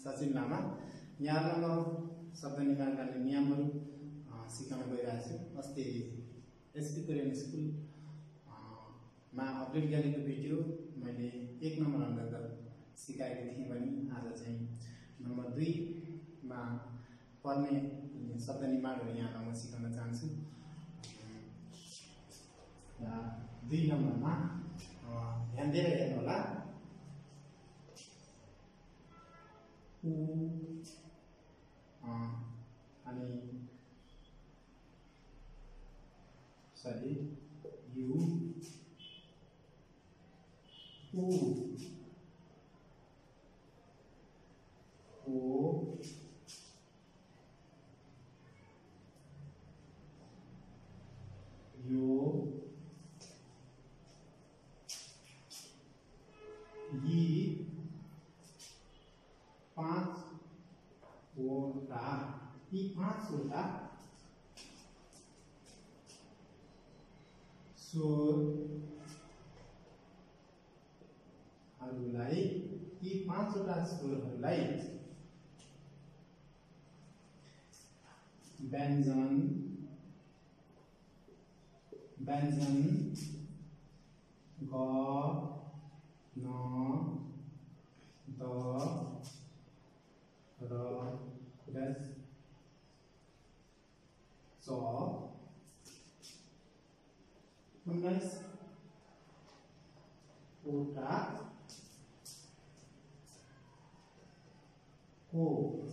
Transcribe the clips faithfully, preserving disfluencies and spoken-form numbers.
सचिन लामा। यहाँलाई म शब्द निर्माणका नियमहरू सिकाउन गइरहेको छु। अस्ति एसपी कोरियन स्कुल मा अपडेट गरेको भिडियो मैले एक नम्बर अन्तर्गत सिकाएको थिएँ भने आज चाहिँ नम्बर दुई मा पर्ने शब्द निर्माणहरू यहाँलाई म सिकाउन चाहन्छु। दुई नम्बरमा ध्यान दिएर हेर्नु होला। उ अनि सरी यु उ ओ यो यी पाँचवटा यी पाँचवटा स्वरहरूलाई यी पाँचवटा स्वरहरूलाई व्यञ्जन व्यञ्जन ग न द र डस च उन्नाइस वटा को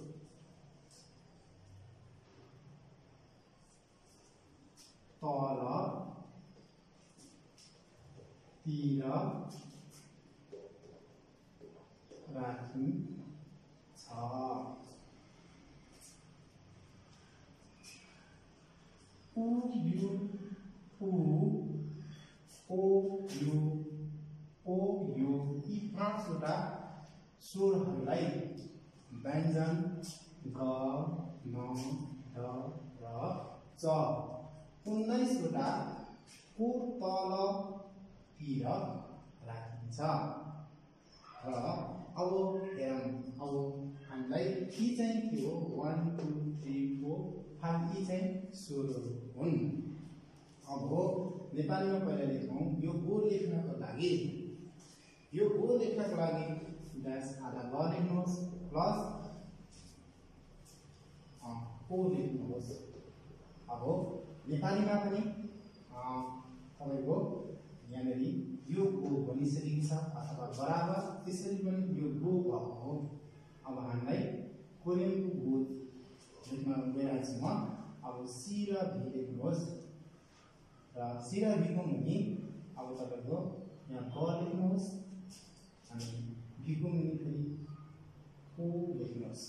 तल तिर राखिन्छ। उ यु उ ओ यु ओ यु यी पाँचवटा स्वरहरूलाई व्यञ्जन ग न द र च उन्नाइसवटा को तलतिर राखिन्छ। र अब हेरौँ, अब हामीलाई यी चाहिँ के हो one two three four five यी चाहिँ स्वरहरू हुन्। अब नेपालीमा पहिला लेखौँ। यो गो लेख्नको लागि यो गो लेख्नको लागि ड्यास आधा ग लेख्नुहोस् प्लस ओ लेख्नुहोस्। अब नेपालीमा पनि तपाईँको यहाँनिर यो गो बनिसकेको छ अथवा बराबर त्यसरी पनि यो गो भएको हो। अब हामीलाई कोरियनको गो लेख्न गइरहेको छु म। अब सी र भी लेख्नुहोस् र सी र भीको मुनि अब तपाईँको यहाँ ग लेख्नुहोस् अनि भीको मुनि फेरि ओ लेख्नुहोस्।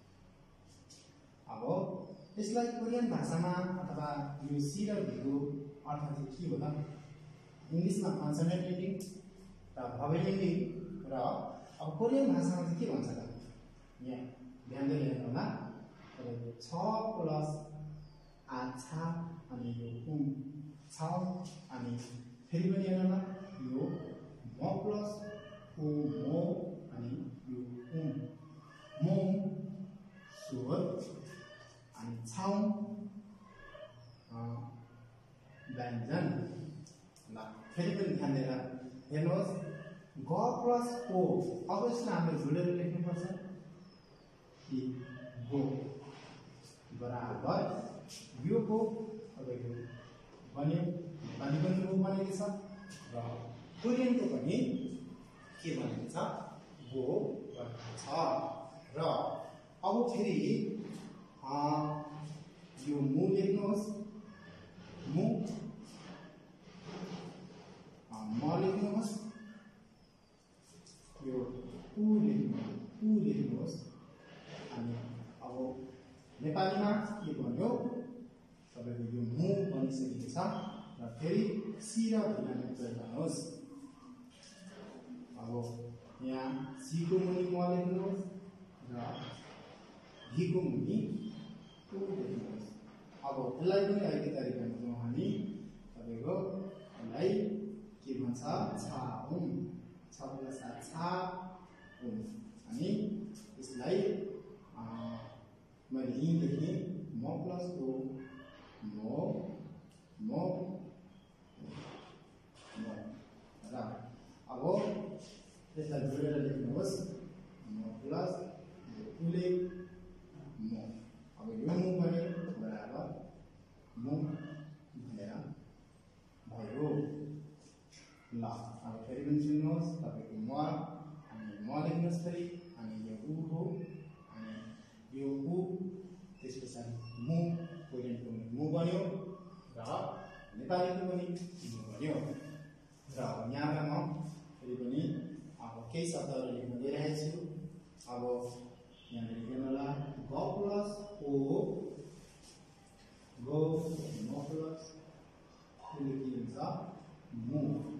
अब यसलाई कोरियन भाषामा अथवा यो सी र भीको अर्थ चाहिँ के होला? इङ्ग्लिसमा कन्सोनेन्ट एन्डिङ र भवेल एन्डिङ र अब कोरियन भाषामा चाहिँ के भन्छ त? यहाँ ध्यान दिएर हेर्नु होला। तपाईँको छ प्लस आछा अनि यो उम छ अनि फेरि पनि हेर्नु होला यो म प्लस ओ मो अनि यो उम मो स्वर अनि छाउ व्यञ्जन। ल फेरि पनि ध्यान दिएर हेर्नुहोस् ग प्लस ओ। अब यसलाई हामीले जोडेर लेख्नुपर्छ कि गो बराबर यो गो तपाईँको बन्यो नेपाली पनि गो बनेको छ र कोरियनको पनि के बनेको छ गो बनेको छ। र अब फेरि यो मु लेख्नुहोस् मु म लेख्नुहोस् यो उ लेख्नुहोस् उ लेख्नुहोस् अनि अब नेपालीमा के भन्यो तपाईँको यो मु बनिसकेको छ र फेरि सी र भीलाई प्रयोग गर्नुहोस्। अब यहाँ सीको मुनि म लेख्नुहोस् र भीको मुनि उ लेख्नुहोस्। अब यसलाई पनि अर्कै तरिकामा बुझौँ हामी। तपाईँको यसलाई के भन्छ छाउम छ प्लस छा उम अनि यसलाई मैले यी लेखेँ म प्लस ओ मो मो र अब यसलाई जोडेर लेख्नुहोस् म प्लस उले म अब यो मु भने बराबर मु भनेर भयो ल अब फेरि पनि सुन्नुहोस् तपाईको म अनि म लेख्नुहोस् फेरि अनि यो उ हो अनि यो उ त्यसपछि मु कोइलेन्टको मु बन्यो र नेपालीको पनि मु बन्यो र यहाँबाट म फेरि पनि अब केही शब्दहरू लेख्न गइरहेको छु अब यहाँ लेख्नु होला ग प्लस ओ गो म प्लस उसले के हुन्छ मु